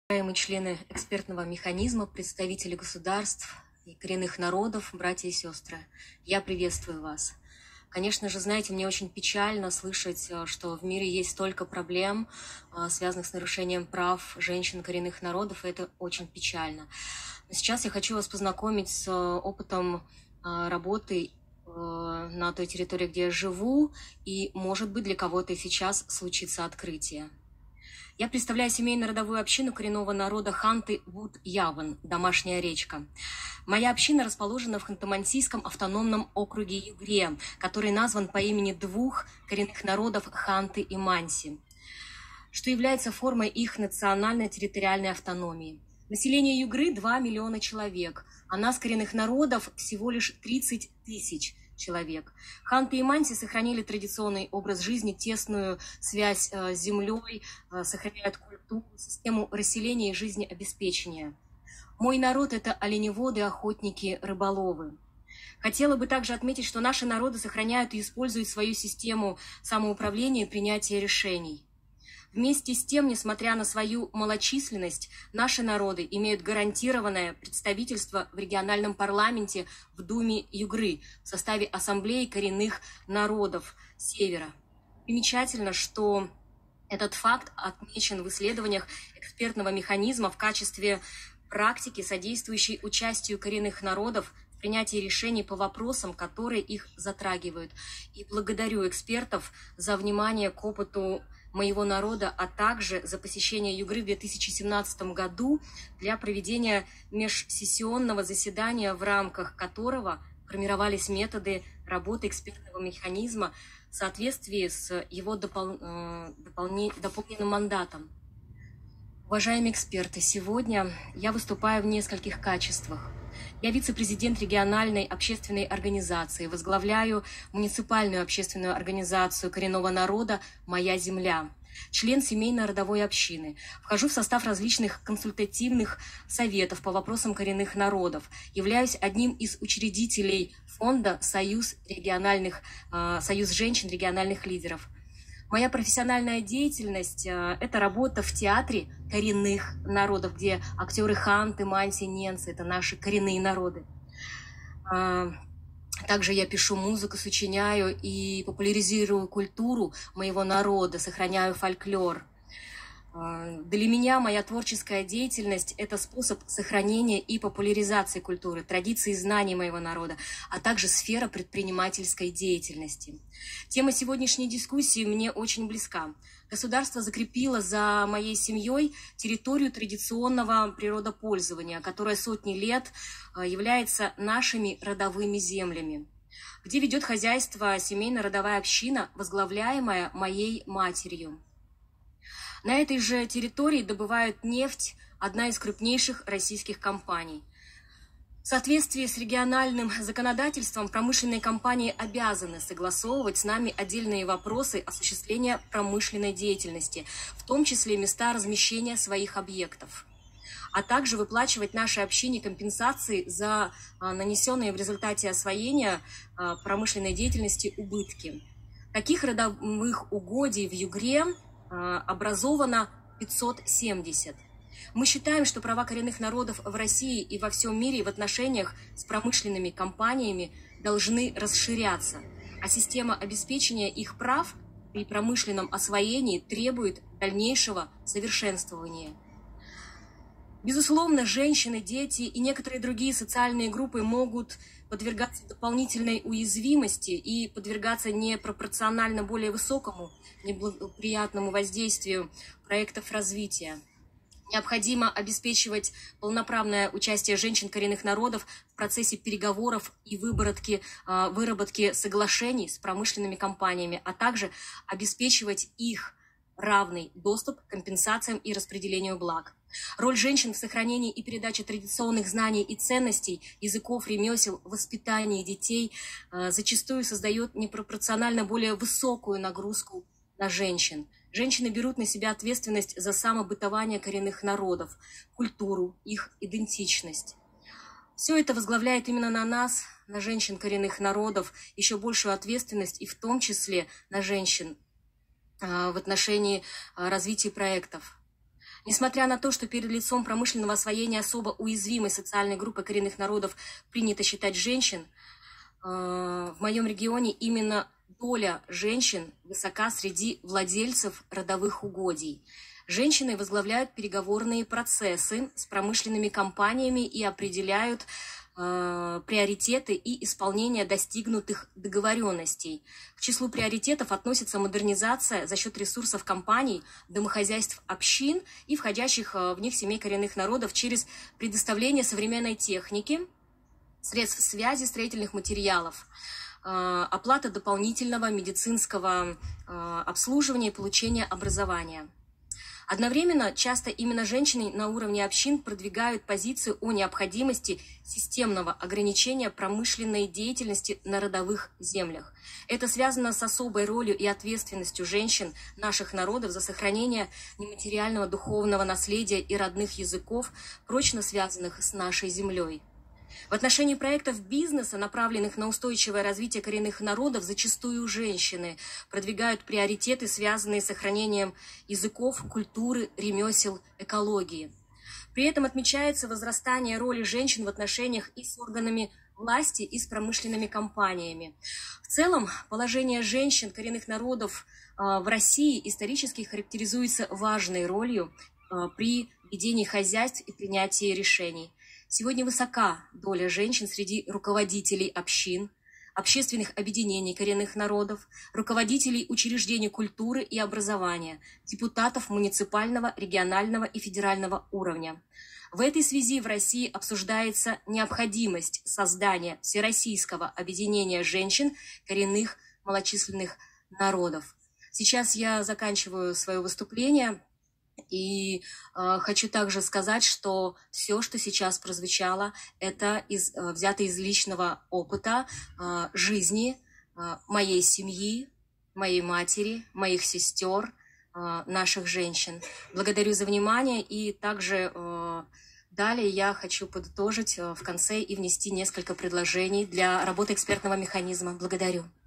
Уважаемые члены экспертного механизма, представители государств и коренных народов, братья и сестры, я приветствую вас. Конечно же, знаете, мне очень печально слышать, что в мире есть столько проблем, связанных с нарушением прав женщин коренных народов, и это очень печально. Но сейчас я хочу вас познакомить с опытом работы на той территории, где я живу, и, может быть, для кого-то и сейчас случится открытие. Я представляю семейно-родовую общину коренного народа Ханты-Вуд-Яван, домашняя речка. Моя община расположена в Ханты-Мансийском автономном округе Югре, который назван по имени двух коренных народов Ханты и Манси, что является формой их национальной территориальной автономии. Население Югры 2 миллиона человек, а нас, коренных народов, всего лишь 30 тысяч человек. Ханты и Манси сохранили традиционный образ жизни, тесную связь с землей, сохраняют культуру, систему расселения и жизнеобеспечения. Мой народ – это оленеводы, охотники, рыболовы. Хотела бы также отметить, что наши народы сохраняют и используют свою систему самоуправления и принятия решений. Вместе с тем, несмотря на свою малочисленность, наши народы имеют гарантированное представительство в региональном парламенте в Думе Югры в составе Ассамблеи коренных народов Севера. Примечательно, что этот факт отмечен в исследованиях экспертного механизма в качестве практики, содействующей участию коренных народов в принятии решений по вопросам, которые их затрагивают. И благодарю экспертов за внимание к опыту моего народа, а также за посещение Югры в 2017 году для проведения межсессионного заседания, в рамках которого формировались методы работы экспертного механизма в соответствии с его дополненным мандатом. Уважаемые эксперты, сегодня я выступаю в нескольких качествах. Я вице-президент региональной общественной организации, возглавляю муниципальную общественную организацию коренного народа «Моя земля», член семейно-родовой общины. Вхожу в состав различных консультативных советов по вопросам коренных народов. Являюсь одним из учредителей фонда «Союз женщин региональных лидеров». Моя профессиональная деятельность – это работа в театре коренных народов, где актеры ханты, манси, ненцы – это наши коренные народы. Также я пишу музыку, сочиняю и популяризирую культуру моего народа, сохраняю фольклор. Для меня моя творческая деятельность – это способ сохранения и популяризации культуры, традиций и знаний моего народа, а также сфера предпринимательской деятельности. Тема сегодняшней дискуссии мне очень близка. Государство закрепило за моей семьей территорию традиционного природопользования, которая сотни лет является нашими родовыми землями, где ведет хозяйство семейно-родовая община, возглавляемая моей матерью. На этой же территории добывают нефть одна из крупнейших российских компаний. В соответствии с региональным законодательством промышленные компании обязаны согласовывать с нами отдельные вопросы осуществления промышленной деятельности, в том числе места размещения своих объектов, а также выплачивать нашей общине компенсации за нанесенные в результате освоения промышленной деятельности убытки. Таких родовых угодий в Югре образовано 570. Мы считаем, что права коренных народов в России и во всем мире в отношениях с промышленными компаниями должны расширяться, а система обеспечения их прав при промышленном освоении требует дальнейшего совершенствования. Безусловно, женщины, дети и некоторые другие социальные группы могут подвергаться дополнительной уязвимости и подвергаться непропорционально более высокому неблагоприятному воздействию проектов развития. Необходимо обеспечивать полноправное участие женщин коренных народов в процессе переговоров и выработки соглашений с промышленными компаниями, а также обеспечивать их равный доступ к компенсациям и распределению благ. Роль женщин в сохранении и передаче традиционных знаний и ценностей, языков, ремесел, воспитании детей зачастую создает непропорционально более высокую нагрузку на женщин. Женщины берут на себя ответственность за самобытование коренных народов, культуру, их идентичность. Все это возглавляет именно на нас, на женщин коренных народов, еще большую ответственность, и в том числе на женщин в отношении развития проектов. Несмотря на то, что перед лицом промышленного освоения особо уязвимой социальной группы коренных народов принято считать женщин, в моем регионе именно доля женщин высока среди владельцев родовых угодий. Женщины возглавляют переговорные процессы с промышленными компаниями и определяют приоритеты и исполнение достигнутых договоренностей. К числу приоритетов относится модернизация за счет ресурсов компаний, домохозяйств общин и входящих в них семей коренных народов через предоставление современной техники, средств связи, строительных материалов, оплата дополнительного медицинского обслуживания и получения образования. Одновременно часто именно женщины на уровне общин продвигают позицию о необходимости системного ограничения промышленной деятельности на родовых землях. Это связано с особой ролью и ответственностью женщин наших народов за сохранение нематериального духовного наследия и родных языков, прочно связанных с нашей землей. В отношении проектов бизнеса, направленных на устойчивое развитие коренных народов, зачастую женщины продвигают приоритеты, связанные с сохранением языков, культуры, ремесел, экологии. При этом отмечается возрастание роли женщин в отношениях и с органами власти, и с промышленными компаниями. В целом, положение женщин коренных народов в России исторически характеризуется важной ролью при ведении хозяйств и принятии решений. Сегодня высока доля женщин среди руководителей общин, общественных объединений коренных народов, руководителей учреждений культуры и образования, депутатов муниципального, регионального и федерального уровня. В этой связи в России обсуждается необходимость создания Всероссийского объединения женщин коренных малочисленных народов. Сейчас я заканчиваю свое выступление. И хочу также сказать, что все, что сейчас прозвучало, это взято из личного опыта жизни моей семьи, моей матери, моих сестер, наших женщин. Благодарю за внимание, и также далее я хочу подытожить в конце и внести несколько предложений для работы экспертного механизма. Благодарю.